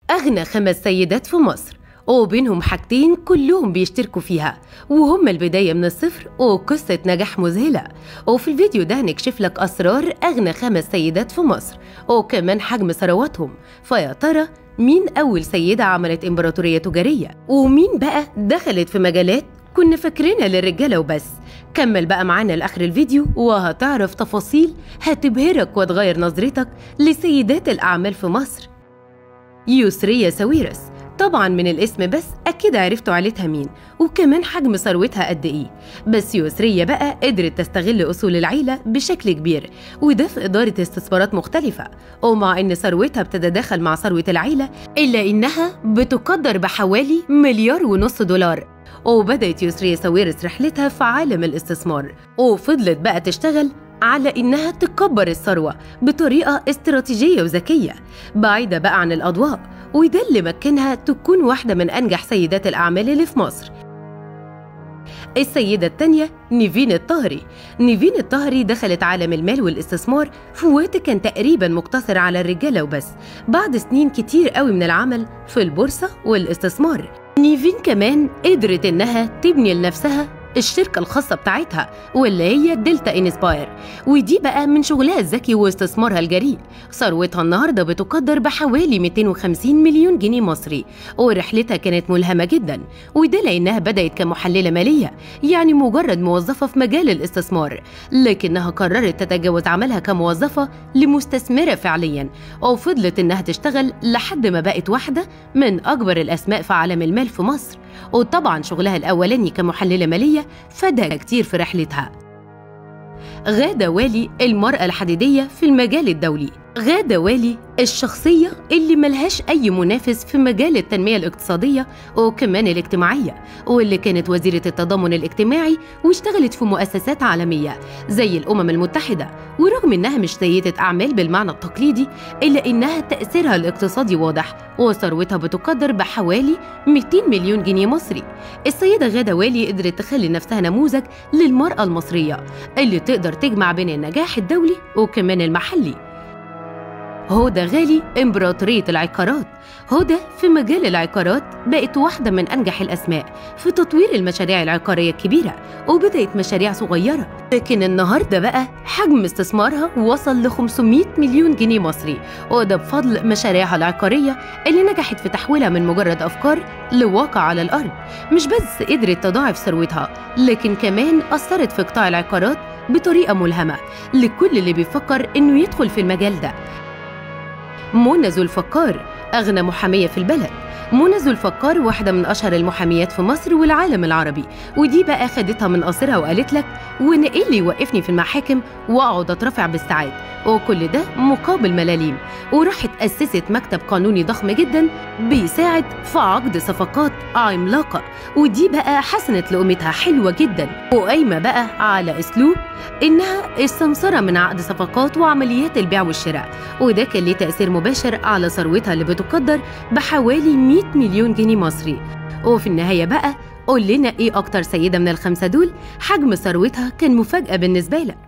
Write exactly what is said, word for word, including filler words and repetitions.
أغنى خمس سيدات في مصر، وبينهم حاجتين كلهم بيشتركوا فيها وهم البداية من الصفر وقصة نجاح مذهلة. وفي الفيديو ده هنكشف لك أسرار أغنى خمس سيدات في مصر وكمان حجم ثرواتهم. فيا ترى مين أول سيدة عملت إمبراطورية تجارية؟ ومين بقى دخلت في مجالات كنا فاكرينها للرجالة وبس؟ كمل بقى معانا لآخر الفيديو وهتعرف تفاصيل هتبهرك وتغير نظرتك لسيدات الأعمال في مصر. يسرية ساويرس، طبعا من الاسم بس أكيد عرفتوا عيلتها مين وكمان حجم ثروتها قد إيه. بس يسرية بقى قدرت تستغل أصول العيلة بشكل كبير، وده في إدارة استثمارات مختلفة. ومع إن ثروتها بتتداخل مع ثروة العيلة إلا إنها بتقدر بحوالي مليار ونص دولار. وبدأت يسرية ساويرس رحلتها في عالم الاستثمار، وفضلت بقى تشتغل على إنها تكبر الثروة بطريقة استراتيجية وذكية بعيدة بقى عن الأضواء، وده اللي مكنها تكون واحدة من أنجح سيدات الأعمال اللي في مصر. السيدة التانية نيفين الطاهري. نيفين الطاهري دخلت عالم المال والاستثمار في وقت كان تقريبا مقتصر على الرجالة وبس، بعد سنين كتير قوي من العمل في البورصة والاستثمار. نيفين كمان قدرت إنها تبني لنفسها الشركة الخاصة بتاعتها واللي هي دلتا انسباير، ودي بقى من شغلها الذكي واستثمارها الجريء. ثروتها النهارده بتقدر بحوالي مئتين وخمسين مليون جنيه مصري، ورحلتها كانت ملهمة جدا، وده لأنها بدأت كمحللة مالية، يعني مجرد موظفة في مجال الاستثمار، لكنها قررت تتجاوز عملها كموظفة لمستثمرة فعليا، وفضلت إنها تشتغل لحد ما بقت واحدة من أكبر الأسماء في عالم المال في مصر. وطبعا شغلها الأولاني كمحللة مالية فادها كتير في رحلتها. غادة والي، المرأة الحديدية في المجال الدولي. غادة والي الشخصية اللي ملهاش أي منافس في مجال التنمية الاقتصادية وكمان الاجتماعية، واللي كانت وزيرة التضامن الاجتماعي واشتغلت في مؤسسات عالمية زي الأمم المتحدة. ورغم إنها مش سيدة أعمال بالمعنى التقليدي إلا إنها تأثيرها الاقتصادي واضح، وثروتها بتقدر بحوالي مئتين مليون جنيه مصري. السيدة غادة والي قدرت تخلي نفسها نموذج للمرأة المصرية اللي تقدر تجمع بين النجاح الدولي وكمان المحلي. هدى غالي، إمبراطورية العقارات. هدى في مجال العقارات بقت واحدة من أنجح الأسماء في تطوير المشاريع العقارية الكبيرة، وبدأت مشاريع صغيرة، لكن النهاردة بقى حجم استثمارها وصل ل خمسمئة مليون جنيه مصري، وده بفضل مشاريعها العقارية اللي نجحت في تحويلها من مجرد أفكار لواقع على الأرض. مش بس قدرت تضاعف ثروتها، لكن كمان أثرت في قطاع العقارات بطريقة ملهمة لكل اللي بيفكر إنه يدخل في المجال ده. منى ذو الفقار، أغنى محامية في البلد. منى ذو الفقار واحدة من أشهر المحاميات في مصر والعالم العربي، ودي بقى خدتها من قصرها وقالت لك وأنا إيه اللي يوقفني في المحاكم وأقعد أترافع بالساعات، وكل ده مقابل ملاليم. وراحت أسست مكتب قانوني ضخم جدا بيساعد في عقد صفقات عملاقة، ودي بقى حسنت لقيمتها حلوة جدا، وقايمة بقى على أسلوب إنها السمسرة من عقد صفقات وعمليات البيع والشراء، وده كان ليه تأثير مباشر على ثروتها اللي بتقدر بحوالي مئة مليون جنيه مصري. وفي النهاية بقى قول لنا إيه أكتر سيدة من الخمسة دول حجم ثروتها كان مفاجأة بالنسبة لك؟